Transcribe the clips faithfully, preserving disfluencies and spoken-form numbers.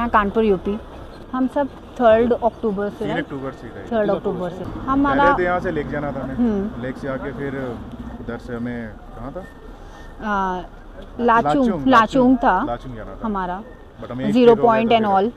मैं कानपुर यूपी। हम सब थर्ड अक्टूबर से अक्टूबर से थर्ड अक्टूबर से हमारा तो यहाँ से लेक जाना था हमें, लेक से आके फिर उधर से हमें कहाँ था, आ, लाचुंग लाचुंग था लाचुंग जाना था हमारा, बट हमें जीरो पॉइंट एंड ऑल।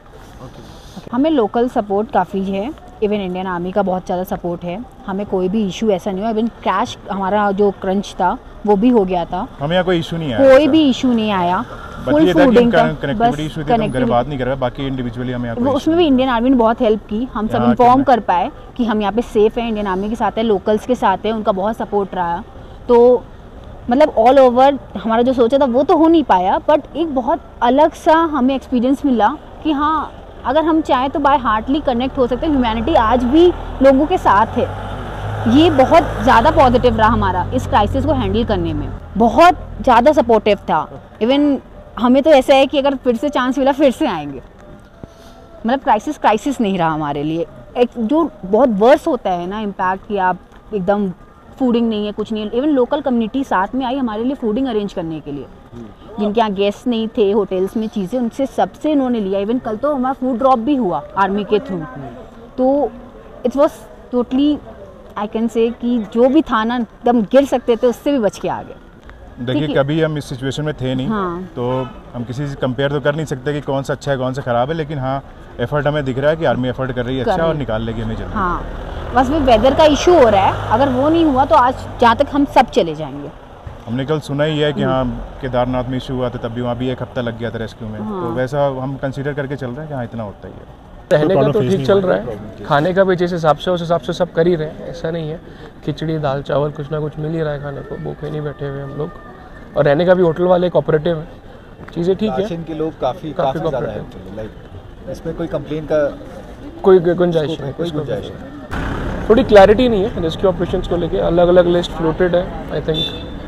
हमें लोकल सपोर्ट काफ़ी है, इवन इंडियन आर्मी का बहुत ज़्यादा सपोर्ट है। हमें कोई भी इशू ऐसा नहीं हुआ, इवन क्रैश हमारा जो क्रंच था वो भी हो गया था, हमें यहाँ कोई इशू नहीं आया, कोई भी इशू नहीं आया। फुल फूडिंग का बस कनेक्टिविटी बात नहीं कर रहा, बाकी इंडिविजुअली हमें वो उसमें भी इंडियन आर्मी ने बहुत हेल्प की। हम सब इन्फॉर्म कर पाए कि हम यहाँ पे सेफ हैं, इंडियन आर्मी के साथ है, लोकल्स के साथ है, उनका बहुत सपोर्ट रहा। तो मतलब ऑल ओवर हमारा जो सोचा था वो तो हो नहीं पाया, बट एक बहुत अलग सा हमें एक्सपीरियंस मिला कि हाँ अगर हम चाहें तो बाय हार्टली कनेक्ट हो सकते हैं। ह्यूमैनिटी आज भी लोगों के साथ है। ये बहुत ज़्यादा पॉजिटिव रहा हमारा इस क्राइसिस को हैंडल करने में, बहुत ज़्यादा सपोर्टिव था। इवन हमें तो ऐसा है कि अगर फिर से चांस मिला फिर से आएंगे। मतलब क्राइसिस क्राइसिस नहीं रहा हमारे लिए। एक जो बहुत वर्स होता है ना इम्पैक्ट कि आप एकदम फूडिंग नहीं है, कुछ नहीं है। इवन लोकल कम्युनिटी साथ में आई हमारे लिए फूडिंग अरेंज करने के लिए, जिनके यहाँ गेस्ट नहीं थे होटल्स में, चीज़ें उनसे सबसे इन्होंने लिया। इवन कल तो हमारा फूड ड्रॉप भी हुआ आर्मी के थ्रू। तो it was totally I can say कि जो भी था ना एकदम गिर सकते थे उससे भी बच के आ गए। देखिए कभी हम इस सिचुएशन में थे नहीं, हाँ। तो हम किसी से कंपेयर तो कर नहीं सकते कि कौन सा अच्छा है कौन सा खराब है, लेकिन हाँ एफर्ट हमें दिख रहा है कि आर्मी एफर्ट कर रही है अच्छा और निकाल लेगी हमें जल्दी। हाँ बस भी वेदर का इशू हो रहा है, अगर वो नहीं हुआ तो आज जहाँ तक हम सब चले जाएंगे। हमने कल सुना ही है कि हाँ केदारनाथ में इशू हुआ था, तब भी वहाँ भी एक हफ्ता लग गया था रेस्क्यू में। हाँ। तो वैसा हम कंसीडर करके चल रहे हैं कि हाँ इतना होता ही है। रहने का तो ठीक चल रहा है, खाने का भी जिस हिसाब से उस हिसाब से सब कर ही रहे हैं। ऐसा नहीं है, खिचड़ी दाल चावल कुछ ना कुछ मिल ही रहा है खाने को, भूखे नहीं बैठे हुए हम लोग। और रहने का भी होटल वाले कोऑपरेटिव है, चीज़ें ठीक है। के लोग काफ़ी काफ़ी ज़्यादा है, लाइक इसमें कोई कंप्लेन का कोई गुंजाइश नहीं, कोई गुंजाइश नहीं। थोड़ी क्लैरिटी नहीं है रेस्क्यू ऑपरेशंस को लेके, अलग अलग लिस्ट फ्लोटेड है। आई थिंक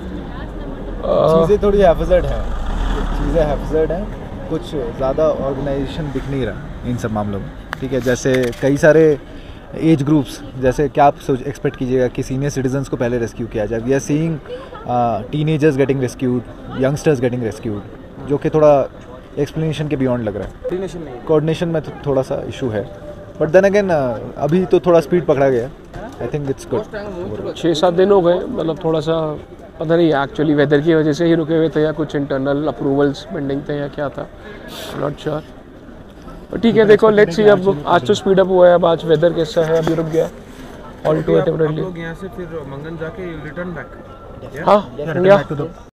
चीज़ें थोड़ी हैफजर्ड है, चीज़ें हैफजर्ड हैं, कुछ ज़्यादा ऑर्गेनाइजेशन दिख नहीं रहा इन सब मामलों में। ठीक है, जैसे कई सारे एज ग्रुप्स, जैसे क्या आप सोच एक्सपेक्ट कीजिएगा कि सीनियर सिटीजन्स को पहले रेस्क्यू किया जाए। We are seeing teenagers getting rescued, youngsters getting rescued, जो कि थोड़ा एक्सप्लेनेशन के बियॉन्ड लग रहा है। कोऑर्डिनेशन में थोड़ा सा इशू है, बट देन अगेन अभी तो थोड़ा स्पीड पकड़ा गया। I think it's good. छः सात दिन हो गए, मतलब थोड़ा सा पता नहीं एक्चुअली वेदर की वजह से ही रुके हुए थे या कुछ इंटरनल अप्रूवल्स पेंडिंग थे या क्या था, नॉट श्योर। ठीक है, देखो लेट्स सी। अब आज तो स्पीड अप हुआ है, अब आज वेदर कैसा है, अभी रुक गया ऑल टू टेम्परेरी। यहाँ से फिर मंगन जाके रिटर्न बैक। हाँ,